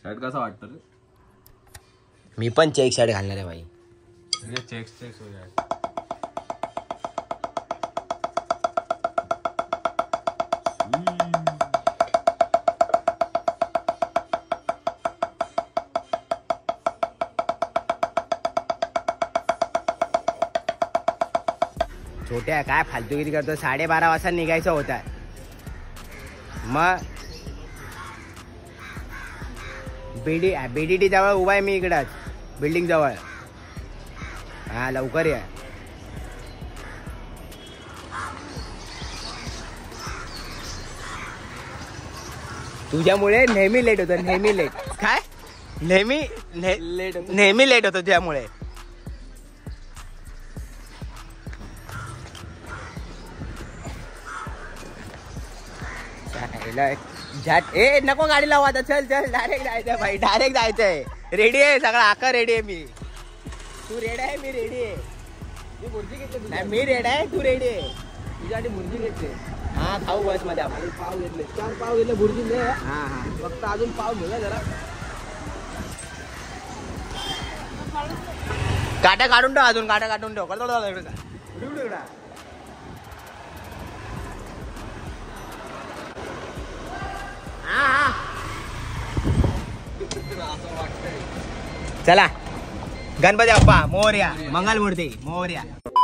Shirt कसा वाटतं रे? मी पण चेक शर्ट घालणार आहे भाई. चेक्स हो जाए. छोट्या काय फालतूगिरी करतो. 12:30 वाजता निघायचं होता. मग BDT जवळ उभा आहे मी इकडंच बिल्डिंग जवळ. हा लवकर या. तुझ्यामुळे नेहमी लेट होतं. नेहमी लेट काय नेहमी लेट होतं त्यामुळे. ए नको गाडी लावा आता. चल चल डायरेक्ट जायचंय भाई. डायरेक्ट जायचंय. रेडी आहे सगळा आका रेडी आहे मी. तू रेडी आहे मी रेडी आहे. मी रेडी आहे तू रेडी आहे. तुझ्यासाठी भुर्जी घेतली. हा खाऊ बस मध्ये आपण पाव घेतले. 4 पाव घेतले भुर्जी दे. हा हा फक्त अजून पाव घेऊया जरा. काटा काढून ठेव. अजून काटा काढून ठेव. चला गणपती बाप्पा मोरया. मंगलमूर्ती मोरया.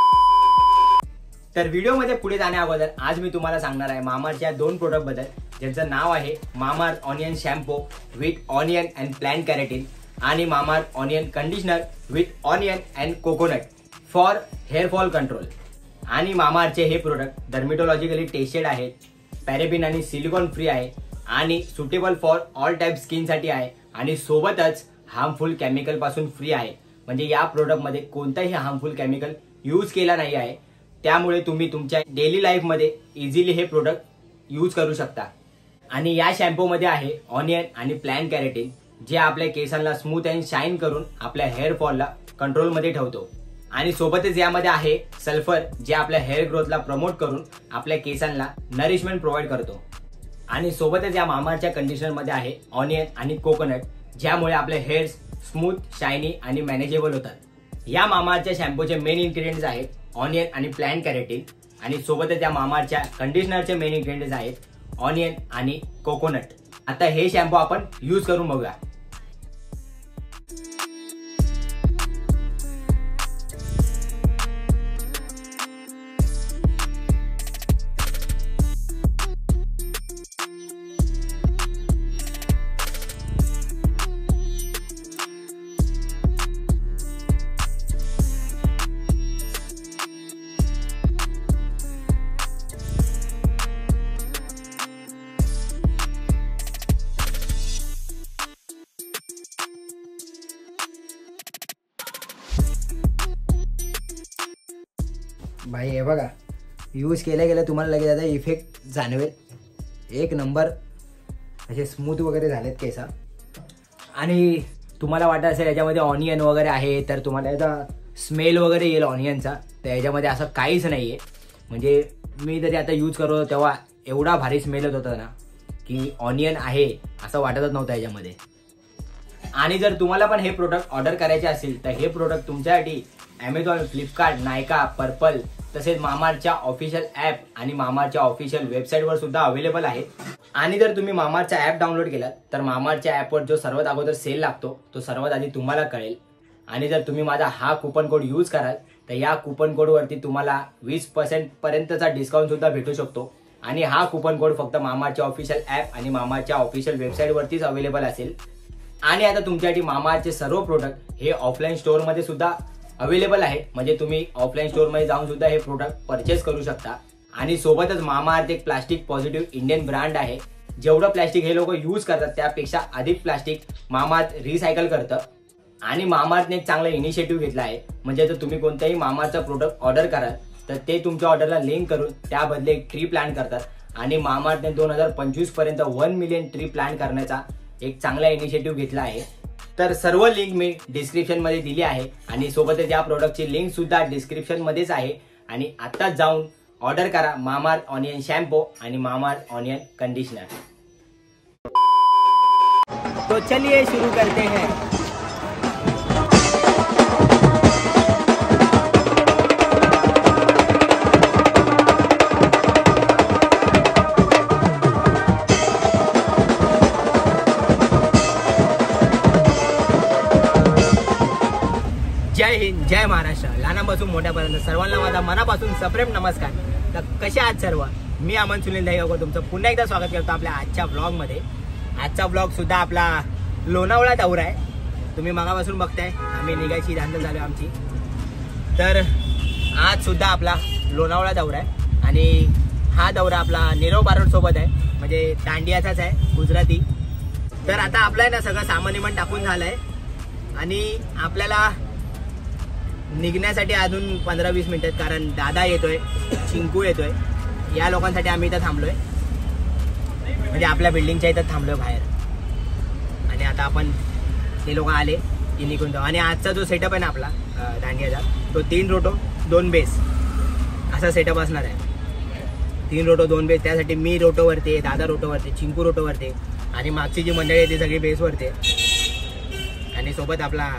तर व्हिडिओ मध्ये पुढे जाण्या अगोदर आज मी तुम्हाला सांगणार आहे मामाच्या 2 प्रोडक्ट बद्दल ज्यांचं नाव आहे Mamaearth onion shampoo with onion and plant keratin आणि Mamaearth onion conditioner with onion and coconut for hair fall control. आणि मामाअर्थचे हे प्रोडक्ट डर्मेटोलॉजिकली टेस्टेड आहेत. पॅरेबिन आणि सिलिकॉन फ्री आहे आणि suitable for all type skin साठी आहे आणि सोबतच हार्मफुल केमिकल पासून फ्री आहे. म्हणजे या प्रोडक्ट मध्ये कोणताही हार्मफुल केमिकल यूज केला नाही आहे. त्यामुळे तुम्ही तुमच्या डेली लाईफ मध्ये इझिली हे प्रोडक्ट यूज करू शकता. आणि या शॅम्पू मध्ये आहे ऑनियन आणि प्लांट कॅरेटिन जे आपल्या केसांना स्मूथ अँड शाईन करून आपल्या हेअर फॉलला कंट्रोल मध्ये ठेवतो. आणि सोबतच यामध्ये आहे सल्फर जे आपल्या हेअर ग्रोथला प्रमोट करून आपल्या केसांना नरिशमेंट प्रोव्हाइड करतो. आणि सोबतच या मामाअर्थच्या कंडिशनर मध्ये आहे ऑनियन आणि कोकोनट ज्यामुळे आपले हेअर्स स्मूथ शायनी आणि मॅनेजेबल होतात. या मामाअर्थच्या शॅम्पूचे मेन इन्ग्रेडियंट्स आहेत ऑनियन आणि प्लांट कॅरेटिन आणि सोबतच या मामाअर्थच्या कंडिशनरचे मेन इन्ग्रेडियंट्स आहेत ऑनियन आणि कोकोनट. आता हे शॅम्पू आपण यूज करून बघूया. भाई हे बघा यूज केल्या गेल्या तुम्हाला लगेच आता इफेक्ट जाणवेल. एक नंबर असे स्मूथ वगैरे झालेत केसा. आणि तुम्हाला वाटत असेल याच्यामध्ये ऑनियन वगैरे आहे तर तुम्हाला याचा स्मेल वगैरे येईल ऑनियनचा. तर याच्यामध्ये असं काहीच नाही आहे. म्हणजे मी जरी आता यूज करतो तेव्हा एवढा भारी स्मेल येत होता ना की ऑनियन आहे असं वाटतच नव्हतं याच्यामध्ये. आणि जर तुम्हाला पण हे प्रोडक्ट ऑर्डर करायचे असेल तर हे प्रोडक्ट तुमच्यासाठी ॲमेझॉन, फ्लिपकार्ट, नायका, पर्पल तसेच मामाअर्थच्या ऑफिशियल ॲप आणि मामाअर्थच्या ऑफिशियल वेबसाईटवर सुद्धा अवेलेबल आहे. आणि जर तुम्ही मामाअर्थचा ॲप डाउनलोड केलात तर मामाअर्थच्या ॲपवर जो सर्वात अगोदर सेल लागतो तो सर्वात आधी तुम्हाला कळेल. आणि जर तुम्ही माझा हा कुपन कोड यूज कराल तर या कुपन कोडवरती तुम्हाला 20% पर्यंतचा डिस्काउंट सुद्धा भेटू शकतो. आणि हा कुपन कोड फक्त मामाअर्थच्या ऑफिशियल ॲप आणि मामाअर्थच्या ऑफिशियल वेबसाईटवरतीच अवेलेबल असेल. आणि आता तुमच्यासाठी मामाअर्थचे सर्व प्रोडक्ट हे ऑफलाईन स्टोअरमध्ये सुद्धा अवेलेबल आहे. म्हणजे तुम्ही ऑफलाईन स्टोअरमध्ये जाऊन सुद्धा हे प्रोडक्ट परचेस करू शकता. आणि सोबतच मामाअर्थ एक प्लास्टिक पॉझिटिव्ह इंडियन ब्रँड आहे. जेवढं प्लास्टिक हे लोक यूज करतात त्यापेक्षा अधिक प्लास्टिक मामाअर्थ रिसायकल करतं. आणि मामाअर्थने एक चांगला इनिशिएटिव्ह घेतला आहे. म्हणजे जर तुम्ही कोणत्याही मामाअर्थचा प्रोडक्ट ऑर्डर कराल तर ते तुमच्या ऑर्डरला लिंक करून त्याबदले एक ट्री प्लॅन करतात. आणि मामाअर्थने 2025 पर्यंत 1 मिलियन ट्री प्लॅन करण्याचा एक चांगला इनिशिएटिव्ह घेतला आहे. तर सर्व लिंक मी डिस्क्रिप्शन मध्ये दिली आहे आणि सोबतच या प्रोडक्टची लिंक सुद्धा डिस्क्रिप्शन मध्येच आहे. आणि आताच जाऊन ऑर्डर करा मामाअर्थ ऑनियन शॅम्पू आणि मामाअर्थ ऑनियन कंडिशनर. तो चलिए शुरू करते हैं। जय हिंद, जय महाराष्ट्र. लहानापासून मोठ्यापर्यंत सर्वांना माझा मनापासून सप्रेम नमस्कार. तर कसे आहात सर्व? मी अमन सुनील दहीगावकर तुमचं पुन्हा एकदा स्वागत करतो आपल्या आजच्या ब्लॉगमध्ये. आजचा ब्लॉग सुद्धा आपला लोणावळा दौरा आहे. तुम्ही मागापासून बघताय आम्ही निघायची धांदल झाली आमची. तर आज सुद्धा आपला लोणावळा दौरा आहे आणि हा दौरा आपला नीरव बारोड सोबत आहे, म्हणजे दांडियाचाच आहे, गुजराती. तर आता आपला आहे ना सगळं सामान इमान टाकून झालंय आणि आपल्याला निघण्यासाठी अजून 15-20 मिनिटात, कारण दादा येतोय, चिंकू येतोय, या लोकांसाठी आम्ही इथं थांबलोय, म्हणजे आपल्या बिल्डिंगच्या इथं थांबलोय बाहेर. आणि आता आपण ते लोक आले की निघून जाऊ. आणि आजचा जो सेटअप आहे ना आपला दांडियाचा, तो 3 रोटो 2 बेस असा सेटअप असणार आहे. 3 रोटो 2 बेस. त्यासाठी मी रोटोवरती, दादा रोटोवरती, चिंकू रोटोवरती आणि मागची जी मंडळी आहे ती सगळी बेसवरती. आणि सोबत आपला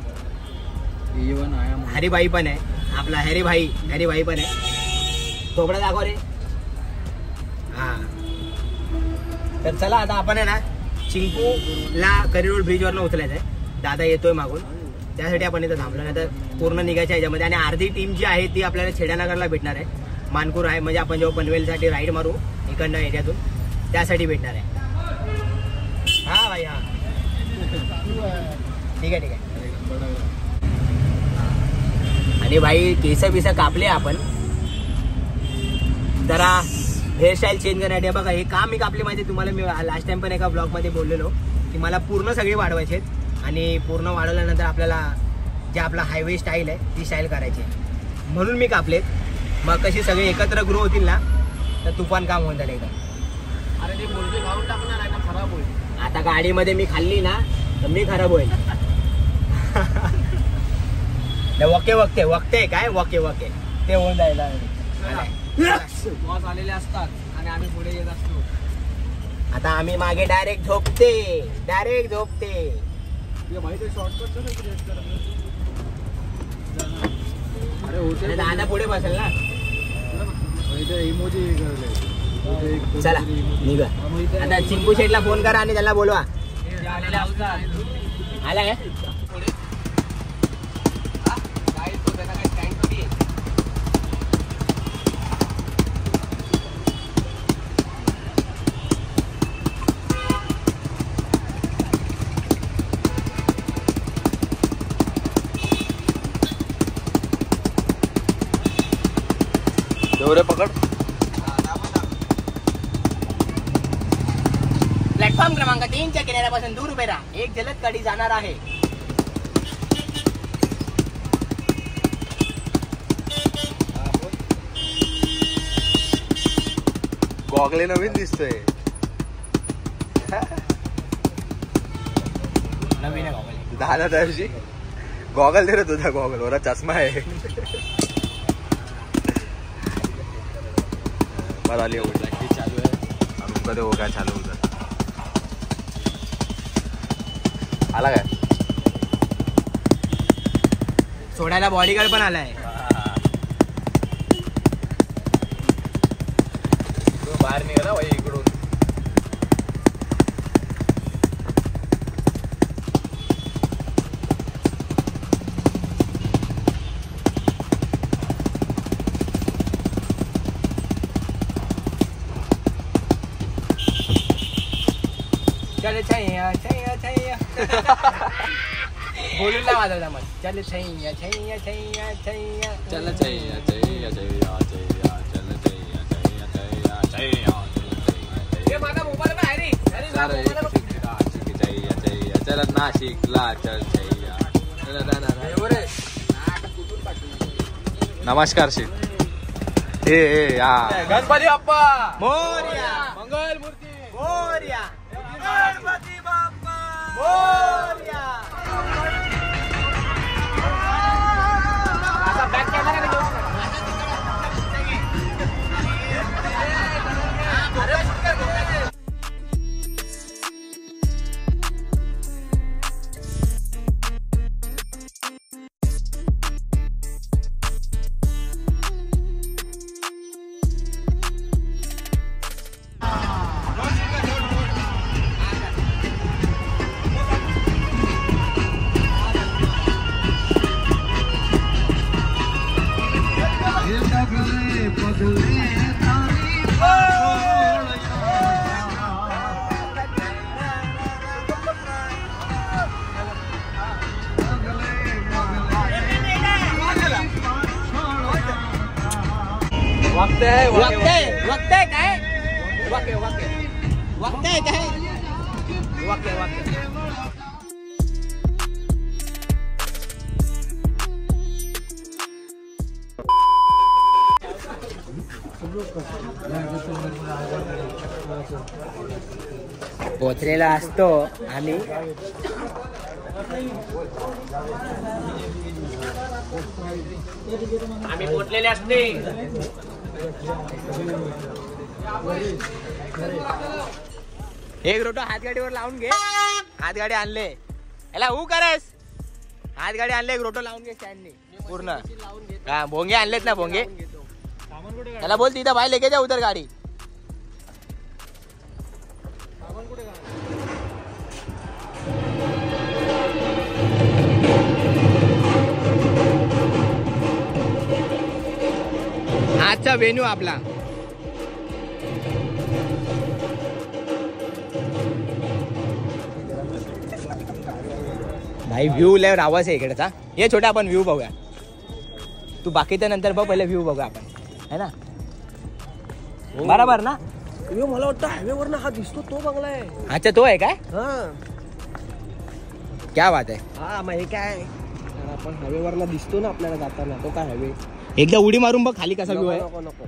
हरिभाई पण आहे, आपला हरिभाई पण आहे. थोबडा दाखव रे. हा, तर चला आता आपण आहे ना चिंकूला करिरोड ब्रिजवरनं उचलायचं आहे. दादा येतोय मागून, त्यासाठी आपण इथं थांबलो. नाही तर पूर्ण निघायच्या ह्याच्यामध्ये. आणि अर्धी टीम जी आहे ती आपल्याला छेड्यानगरला भेटणार आहे. मानपूर आहे, म्हणजे आपण जेव्हा पनवेलसाठी राईड मारू इकडनं एरियातून, त्यासाठी भेटणार आहे. हा भाई, हा ठीक आहे. आणि भाई केस बिस कापले आपण, जरा हेअरस्टाईल चेंज करण्यासाठी. बघा हे काम मी कापले माहिती तुम्हाला. मी लास्ट टाइम पण एका ब्लॉग मध्ये बोललेलो की मला पूर्ण सगळे वाढवायचे आहेत आणि पूर्ण वाढवल्यानंतर आपल्याला जे आपला हायवे स्टाईल आहे ती स्टाईल करायची आहे, म्हणून मी कापलेत. मग कशी सगळे एकत्र ग्रो होतील ना तर तुफान काम होऊन जाईल एकदम. अरे ते मुलगी खाऊन टाकणार आहे ना, खराब होईल. आता गाडीमध्ये मी खाल्ली ना तर मी खराब होईल. वक्ते काय वके ते होऊन जायला बॉस आलेले असतात आणि आम्ही पुढे येत असतो. आता आम्ही मागे डायरेक्ट झोपते. माहिती शॉर्टकट. अरे होते दादा पुढे बसेल ना. इमोजी. चला निघा. आता चिंकू शेटला फोन करा आणि त्याला बोलवा. आला काय? दोरे पकड. प्लॅटफॉर्म क्रमांक 3च्या किनाऱ्यापासून दूर उभे राहा. एक जलद गाडी जाणार आहे. गॉगले नवीन दिसतोय. नवीन आहे गॉगल. दादा त्याविषयी गॉगल दे रे तुझा. गॉगल वर चष्मा आहे. बात आली चालू आहे. कधी हो काय चालू होतं. आला काय? सोडायला बॉडीगार्ड पण आलाय. बाहेर निघाला भाई इकडून. चल छैया छैया छैया. बोलून ना वाजवला मग. चल छैया छैया छैया छैया. चल छैया छैया छैया छैया चल छैया छैया छैया छैया. हे माझा मोबाईल आहे रे. चल नाशिकला चल छैया. नमस्कार शेठ. हे या गणपती बाप्पा मोरया. मंगल मूर्ती मोरया. गणपती बाप्पा मोरया. आता बॅक कॅमेरा घेऊ. वक्त आहे वक्त आहे वक्त आहे काय वक्त वक्त आहे काय वक्त पोचलेला असतो आम्ही पोचलेले असते एक रोटो हातगाडीवर लावून घे हातगाडी आणले याला हू करस हातगाडी आणले एक रोटो लावून घे स्टँडनी पूर्ण हा भोंगे आणलेत ना भोंगे त्याला बोल तिथं बाहेर लेके जा उतर गाडी आजचा वेन्यू आपला भाई व्ह्यू लय रावाच आहे इकडेचा ये छोटा आपण व्ह्यू बघूया तू बाकीच्या नंतर बघ पहिले व्ह्यू बघूया आपण है ना बरोबर ना मला वाटतं हायवेवर हा दिसतो तो बंगला आहे अच्छा तो आहे काय हा क्या बात आहे हा मग हे काय आपण हायवेवरला दिसतो ना आपल्याला जाताना तो काय हायवे एकदा उडी मारून बघ खाली कसा व्ह्यू आहे नको नको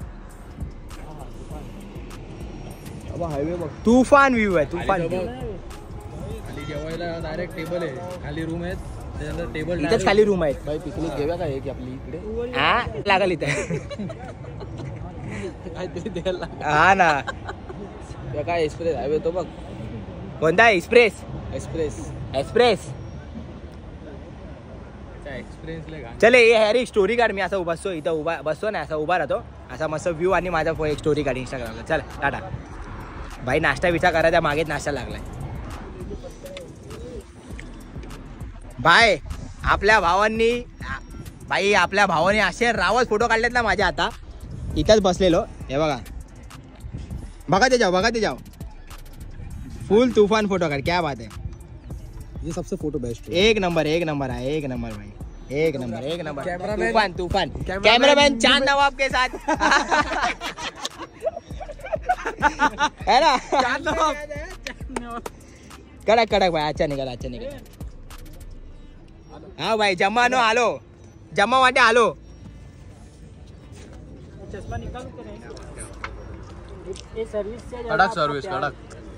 हायवे बघ तुफान व्ह्यू आहे तुफान व्ह्यू खाली जेवायला डायरेक्ट टेबल आहे खाली रूम आहेत त्याच्यानंतर टेबल इथंच खाली रूम आहेत भाई पिकनिक घेऊया का एक आपली इकडे हा लागल इथे काहीतरी द्यायला हा ना काय एक्सप्रेस हायवे तो बघ कोणता एक्सप्रेस एक्सप्रेस एक्सप्रेस एक्सपिरियन्स चले ये हॅरी स्टोरी काढ मी असं बसतो इथं उभा बसतो ना असा उभा राहतो असा मस्त व्ह्यू आणि माझा एक स्टोरी काढ इंस्टाग्रामला चल टाटा भाई नाश्ता बिस्टा करायचा मागेच नाश्ता लागलाय बाय आपल्या भावांनी भाई आपल्या भावाने असे रावच फोटो काढलेत ना माझ्या आता इथंच बसलेलो हे बघा बघा ते जाओ फुल तूफान फोटो काढ क्या बात है ये सबसे फोटो बेस्ट एक नंबर है भाई एक नंबर तूफान कैमरामैन चांद नवाब के साथ है ना कड़क भाई अच्छा निकल हाँ भाई जमा वाटे आलो कडक सर्विस कडक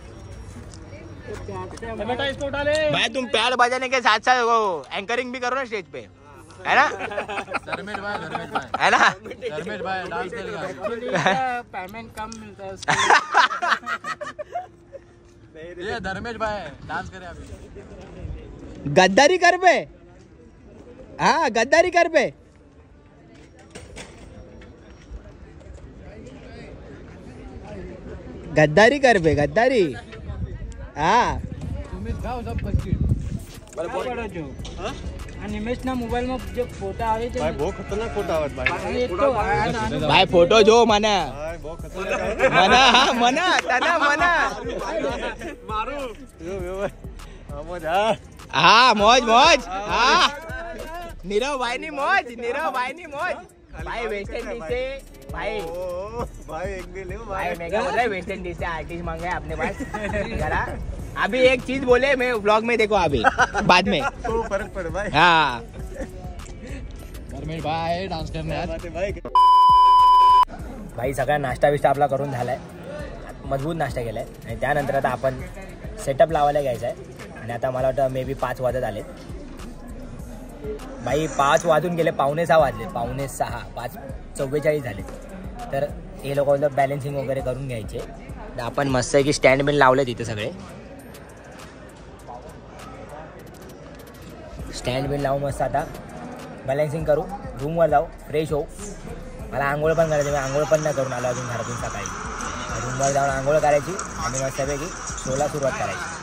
भाई तुम पैड बजाने के साथ साथ वो एंकरिंग भी करो ना स्टेज पे है ना धर्मेश भाई है ना धर्मेश भाई डांस करेगा पेमेंट कम मिलता है ये धर्मेश भाई डांस करे अभी गद्दारी कर पे हाँ गद्दारी कर पे गद्दारी हाँ तुम्ही खाओ सब बस्किट निमेश ना मोबाईल में जो फोटो आवे छे भाई बहुत खतरनाक फोटो आवत भाई भाई फोटो जो मना भाई बहुत खतरनाक मना मारू यो मजा हाँ मौज हाँ नीरव भाई नी मौज भाई वेस्ट इंडीज से भाई भाई एक भी ले भाई मैं क्या बोल रहा है वेस्ट इंडीज से आर्टिस्ट मांगे अपने पास जरा अभी एक चीज बोले मैं व्लॉग में देखो अभी बाद में तो फर्क पड़े भाई हाँ धर्मेश भाई डान्स करणे आज भाई सगळा नाश्ता बिष्टा आपला करून झालाय मजबूत नाश्ता केलाय आणि त्यानंतर आता आपण सेटअप लावायला घ्यायचा आहे आणि आता मला वाटतं मे बी 5 वाजत आले भाई 5 वाजून गेले 5:45 वाजले 5:45 5:44 झाले तर हे लोक बॅलन्सिंग वगैरे करून घ्यायचे तर आपण मस्त आहे की स्टँड बिन लावले तिथे सगळे स्टँड बिन लावून मस्त आता बॅलन्सिंग करू रूमवर जाऊ फ्रेश होऊ मला आंघोळ पण करायची मी आंघोळ पण नाही करून आलो अजून घरातून सकाळी रूमवर जाऊन आंघोळ करायची आणि मस्तपैकी शोला सुरुवात करायची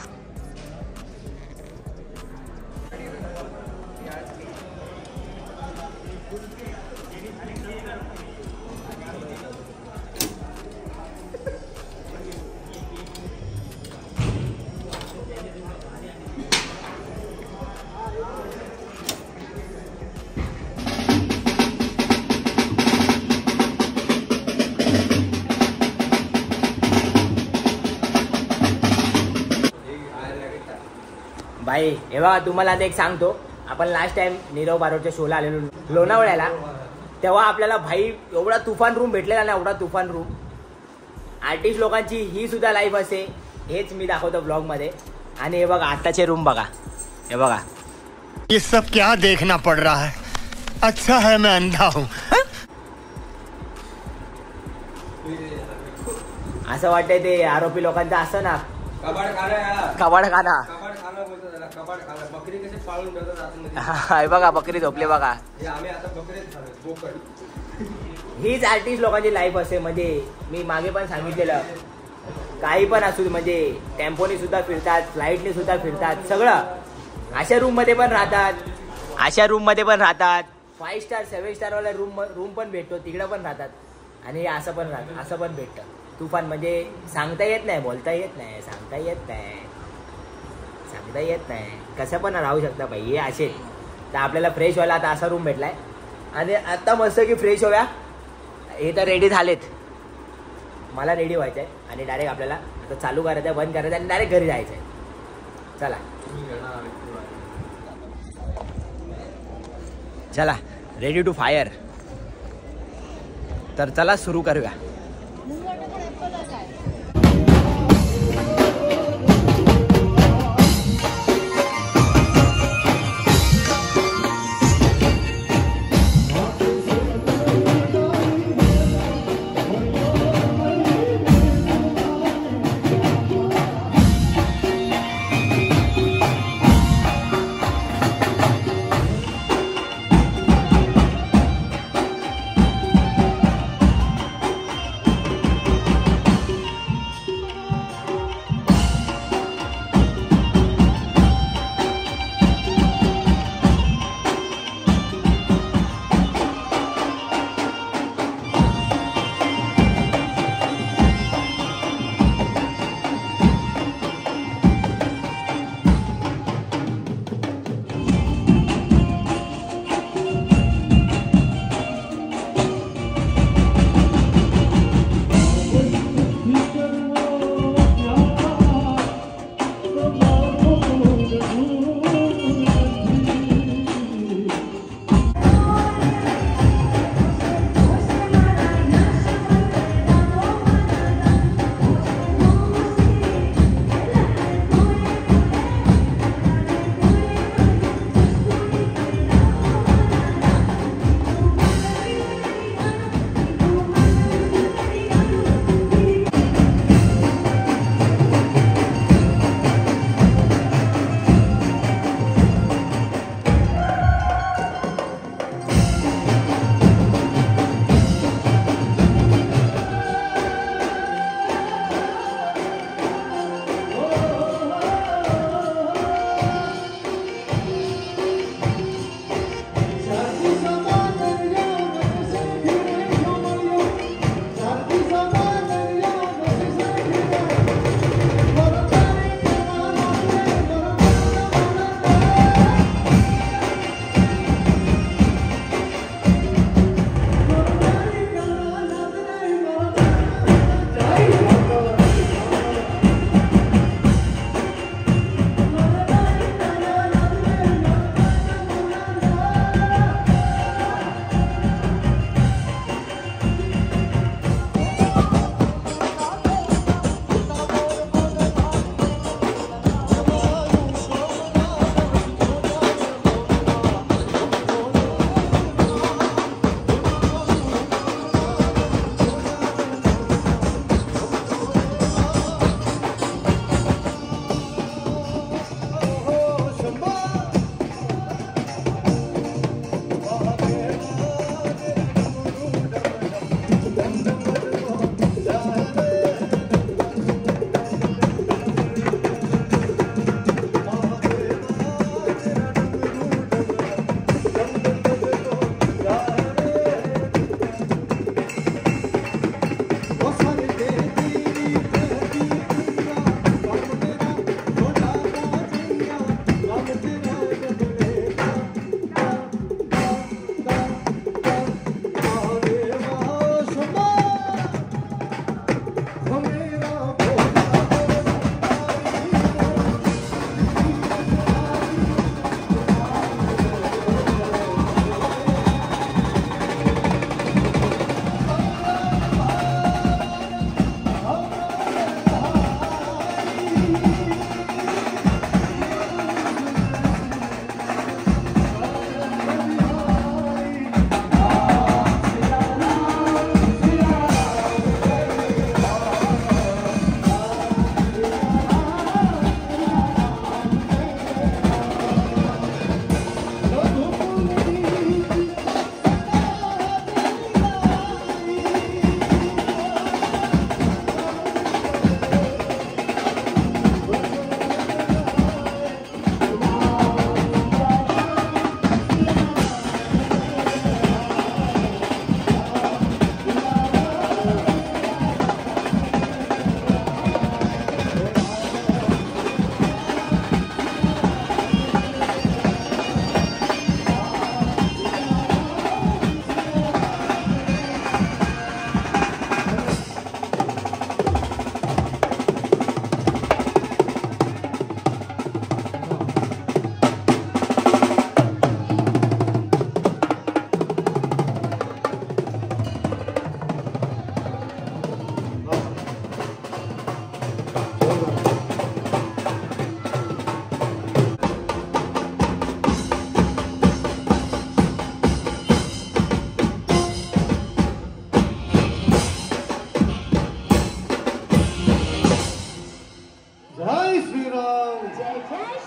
भाई हे बघा तुम्हाला आता एक सांगतो, आपण लास्ट टाइम नीरव बारोटच्या शोला आलेलो लोणावळ्याला, तेव्हा आपल्याला भाई एवढा तुफान रूम भेटलेला ना, एवढा तुफान रूम. आर्टिस्ट लोकांची ही सुद्धा लाईफ असे, हेच मी दाखवतो ब्लॉग मध्ये. आणि हे बघा आत्ताचे रूम बघा, हे बघा. ये सब क्या देखना पड़ रहा है, अच्छा है मैं अंधा हूँ. असं वाटतंय ते आरोपी लोकांचं असं ना, कबाड खाना कबाड खाना. कबाड खाना बोलतो त्याला, कबाड खाना. बकरी कशी पाळून ठेवतात आतमध्ये. हे बघा बकरी झोपले बघा. हे आम्ही आता बकरीच खाणार, बोकड. हीच आर्टिस्ट लोकांची लाईफ असते. म्हणजे मी मागे पण सांगितलेलं, काही पण असू, म्हणजे टेम्पोनी सुद्धा फिरतात, फ्लाईटने सुद्धा फिरतात, सगळं अशा रूम मध्ये पण राहतात, अशा रूम मध्ये पण राहतात. 5 स्टार 7 स्टार वाला रूम पण भेटतो, तिकडं पण राहतात. आणि असं पण राहतं, असं पण भेटतं. तुफान म्हणजे सांगता येत नाही, बोलता येत नाही, सांगता येत नाही, कसं पण राहू शकता भाई हे असे. तर आपल्याला फ्रेश व्हायला आता असा रूम भेटलाय. आणि आता मस्त की फ्रेश होऊया. हे तर रेडी झालेत, मला रेडी व्हायचं आहे. आणि डायरेक्ट आपल्याला आता चालू करायचं आहे, बंद करायचं आहे आणि डायरेक्ट घरी जायचं आहे. चला चला, रेडी टू फायर. तर चला सुरू करूया.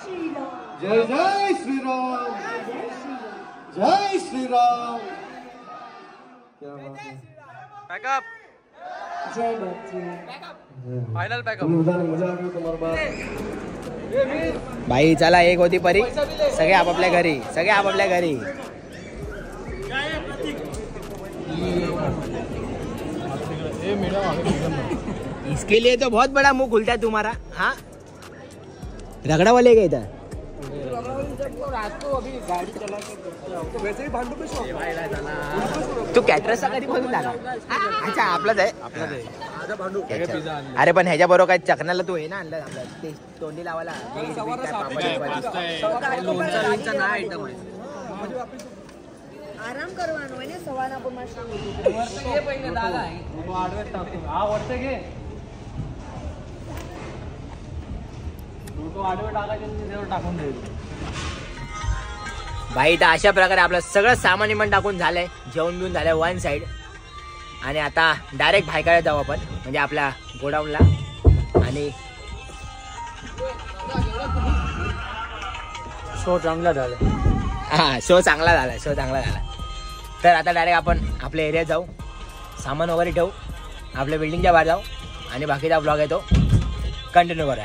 जय जय श्रीराम जय श्रीराम. क्या बात है. Pack up final pack up. मजा आ गई तुम्हारे बात. भाई चला, एक होती परी, सगळे आपापल्या घरी, सगळे आपापल्या घरी. इसके लिए तो बहुत बड़ा मुंह खुलता है तुम्हारा. हाँ, रगड़ा वाले का इधर. तू कॅटरसचा कधी बोलून लागला. अच्छा, आपलाच आहे. अरे पण ह्याच्या बरोबर काय चकण्याला तू हे ना आणलं आपलं ते तोंडी लावायला. આરામ કરવાનો હોય ને સવારના પોરમાં भाई तर अशा प्रकारे आपलं सगळं सामान पण टाकून झालंय, जेवण बिवून झालंय वन साइड. आणि आता डायरेक्ट भायकडे जाऊ आपण, म्हणजे आपल्या गोडाऊनला. आणि शो चांगला झाला. हा, शो चांगला झाला, शो चांगला झाला. तर आता डायरेक्ट आपण आपल्या एरियात जाऊ, सामान वगैरे ठेवू, आपल्या बिल्डिंगच्या बाहेर जाऊ आणि बाकीचा ब्लॉग आहे तो कंटिन्यू करूया.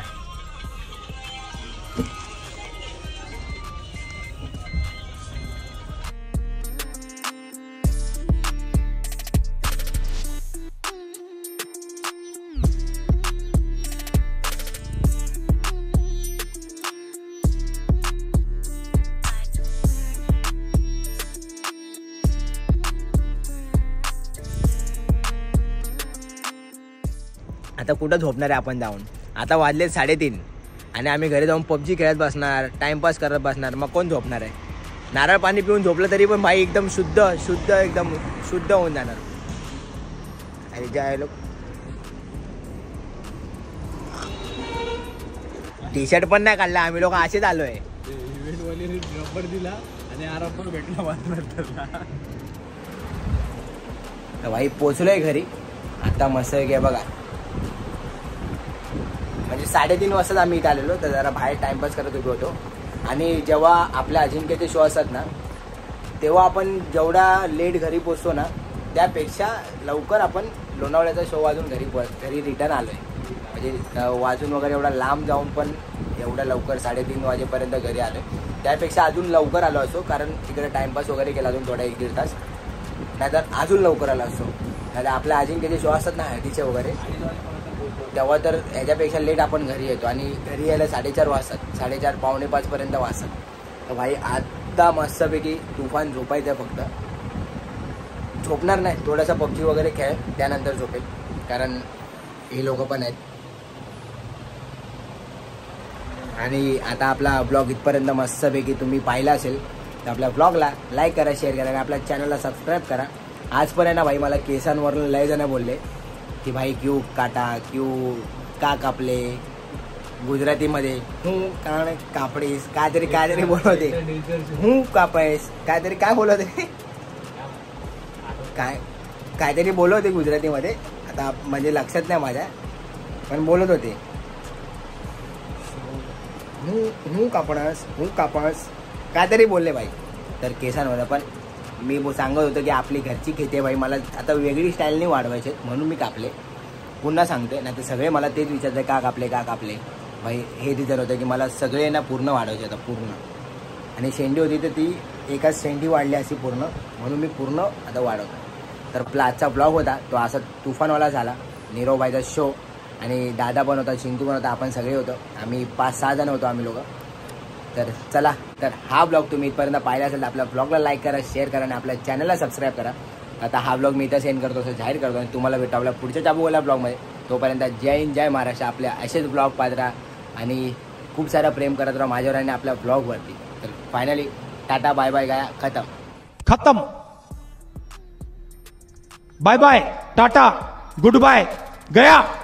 आता कुठं झोपणार आहे आपण जाऊन. आता वाजले 3:30 आणि आम्ही घरी जाऊन पबजी खेळत बसणार, टाइमपास करत बसणार. मग कोण झोपणार आहे. नारळ पाणी पिऊन झोपलं तरी पण भाई एकदम शुद्ध एकदम शुद्ध होऊन जाणार. अरे जाय लोक टी शर्ट पण नाही काढला, आम्ही लोक असेच आलोय. इव्हेंट वाले रबर दिला आणि आराम पण भेटला वाजणार. तर भाई पोचलोय घरी आता. मस्त आहे बघा, म्हणजे 3:30 वाजता आम्ही इथे आलेलो. तर जरा बाहेर टाइमपास करत उभे होतो. आणि जेव्हा आपल्या अजिंक्यचे शो असतात ना, तेव्हा आपण जेवढा लेट घरी पोचतो ना, त्यापेक्षा लवकर आपण लोणावळ्याचा शो वाजून घरी रिटर्न आलोय. म्हणजे वाजून वगैरे एवढा लांब जाऊन पण एवढा लवकर 3:30 वाजेपर्यंत घरी आलोय. त्यापेक्षा अजून लवकर आलो असतो, कारण तिकडे टाइमपास वगैरे केला अजून थोडा 1-1.5 तास. नाहीतर अजून लवकर आलो असतो. नाहीतर आपल्या अजिंक्यचे शो असतात ना हळदीचे वगैरे, तेव्हा तर ह्याच्यापेक्षा लेट आपण घरी येतो. आणि घरी यायला 4:30 वाजतात, 4:30 4:45 पर्यंत वाजतात. तर भाई आत्ता मस्तपैकी तुफान झोपायचं आहे. फक्त झोपणार नाही, थोडासा पबजी वगैरे खेळ, त्यानंतर झोपेल. कारण हे लोक पण आहेत. आणि आता आपला ब्लॉग इथपर्यंत मस्तपैकी तुम्ही पाहिला असेल तर आपल्या ब्लॉगला लाईक करा, शेअर करा आणि आपल्या चॅनलला सबस्क्राईब करा. आजपर्यंत भाई मला केसांवरून लय जण बोलले की भाई क्यू काटा, क्यू का कापले, गुजरातीमध्ये हूँ कापडीस, काहीतरी बोलवते. हूँ कापायस, काय बोलवते, काहीतरी बोलवते गुजरातीमध्ये. आता म्हणजे लक्षात नाही माझ्या, पण बोलत होते. हूँ कापणास काहीतरी बोलले भाई. तर केसांमध्ये पण मी सांगत होतो की आपली घरची खेती भाई, मला आता वेगळी स्टाईलने वाढवायचे म्हणून मी कापले. पुन्हा सांगते, नाही तर सगळे मला तेच विचारते का कापले भाई. हे रिझन होतं की मला सगळे ना पूर्ण वाढवायचे आता पूर्ण. आणि शेंडी होती तर ती एकाच शेंडी वाढली अशी पूर्ण, म्हणून मी पूर्ण आता वाढवतो. तर आजचा ब्लॉग होता तो असा तुफानवाला झाला. नीरवबाईचा शो आणि दादा पण होता, चिंटू पण होता, आपण सगळे होतो. आम्ही 5-6 जण होतो आम्ही लोक. तर चला, तर हा ब्लॉग तुम्ही इथपर्यंत पाहिला असेल तर आपल्या ब्लॉगला लाईक करा, शेअर करा आणि आपल्या चॅनलला सबस्क्राईब करा. आता हा ब्लॉग मी इथं सेंड करतो, असं जाहीर करतो. आणि तुम्हाला भेटतो आपल्या पुढच्या चाबूवाल्या ब्लॉगमध्ये. तोपर्यंत जय हिंद, जय महाराष्ट्र. आपल्या असेच ब्लॉग पाहत राहा आणि खूप सारं प्रेम करत राहा माझ्यावर आणि आपल्या ब्लॉगवरती. तर फायनली टाटा बाय बाय गया, खत्म. Bye bye, tata, goodbye, गया.